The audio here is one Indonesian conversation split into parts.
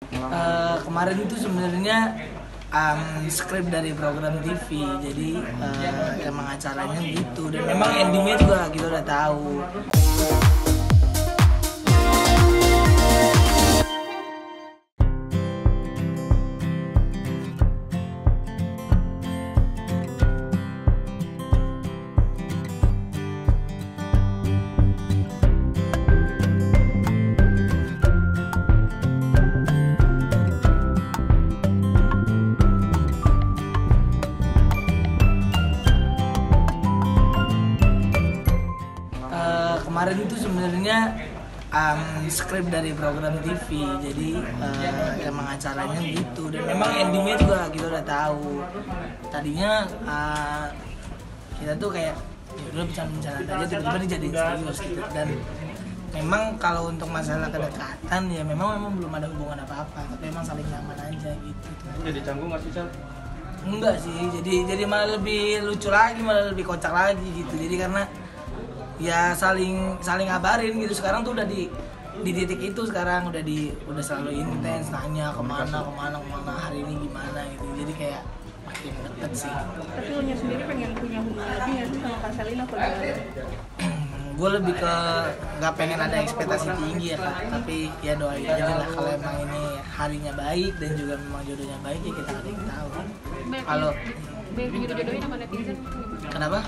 Kemarin itu sebenarnya skrip dari program TV, jadi emang acaranya gitu dan memang endingnya juga kita udah tahu. Kemarin itu sebenarnya skrip dari program TV, jadi emang acaranya gitu dan memang endingnya juga kita udah tahu. Tadinya kita tuh kayak ya udah bercanda aja, tiba-tiba dijadiin serius gitu. Dan memang kalau untuk masalah kedekatan ya memang belum ada hubungan apa-apa, tapi memang saling nyaman aja gitu. Jadi canggung nggak sih, Sal? Enggak sih, jadi malah lebih lucu lagi, malah lebih kocak lagi gitu. Jadi karena ya saling ngabarin gitu. Sekarang tuh udah di titik itu, sekarang udah selalu intens nanya kemana hari ini gimana gitu. Jadi kayak makin deket sih. Tapi lu sendiri pengen punya hubungan lagi nggak sih sama Kak Selina atau gimana? Gue lebih ke nggak pengen ada ekspektasi tinggi ya Kak, tapi ya doain aja lah kalau emang ini harinya baik dan juga memang jodohnya baik ya kita nggak ada yang tahu. Kalau jodoh-jodohin sama netizen kenapa?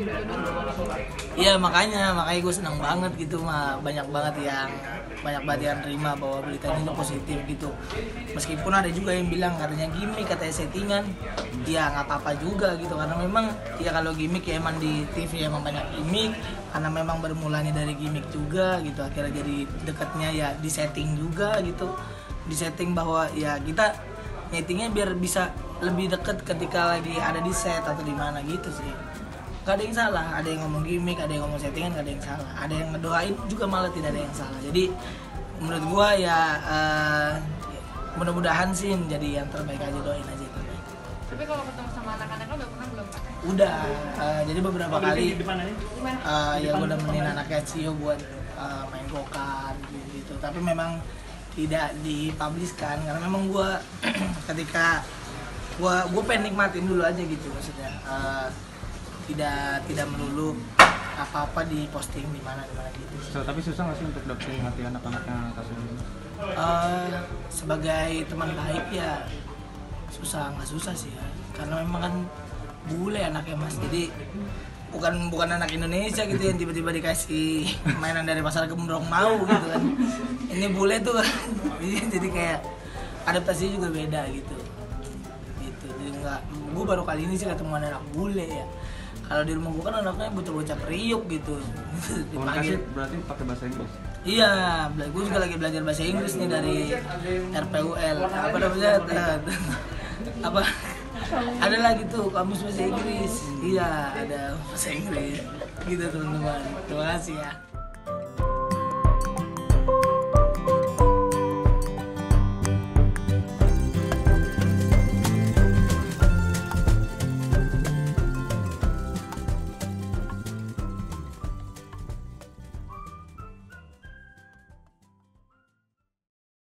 Iya makanya gue senang banget gitu mah, banyak banget yang terima bahwa beritanya itu positif gitu. Meskipun ada juga yang bilang katanya gimmick, katanya settingan, ya nggak apa-apa juga gitu, karena memang ya kalau gimmick ya emang di TV emang banyak gimmick, karena memang bermulanya dari gimmick juga gitu, akhirnya jadi dekatnya ya di setting juga gitu, di setting bahwa ya kita nyetingnya biar bisa lebih deket ketika lagi ada di set atau di mana gitu sih. Gak ada yang salah, ada yang ngomong gimmick, ada yang ngomong settingan, gak ada yang salah. Ada yang ngedoain juga malah tidak ada yang salah. Jadi menurut gua ya mudah-mudahan sih jadi yang terbaik aja, doain aja yang terbaik. Tapi kalau ketemu sama anak-anak lo udah pernah belum? Udah, jadi beberapa kali ya gua udah nemenin anaknya Cio buat main go-kart gitu. Tapi memang tidak dipubliskan karena memang gua ketika gua pengen nikmatin dulu aja gitu, maksudnya tidak melulu apa-apa di posting di mana gitu. Tapi susah nggak sih untuk dapetin hati anak-anaknya kasus ini? Sebagai teman baik ya nggak susah sih ya, karena memang kan bule anaknya Mas, jadi bukan anak Indonesia gitu yang tiba-tiba dikasih mainan dari pasar gembrong mau gitu kan. Ini bule tuh jadi kayak adaptasinya juga beda gitu. Jadi gue baru kali ini sih ketemu anak bule ya. Kalau di rumah gue kan anaknya bocah-bocah periuk gitu. Komunikasi berarti pakai bahasa Inggris? Iya, gue juga lagi belajar bahasa Inggris nih dari RPUL. Apa namanya? Apa? Ada lagi tuh kamus bahasa Inggris. Iya, ada bahasa Inggris. Gitu teman-teman. Terima kasih ya.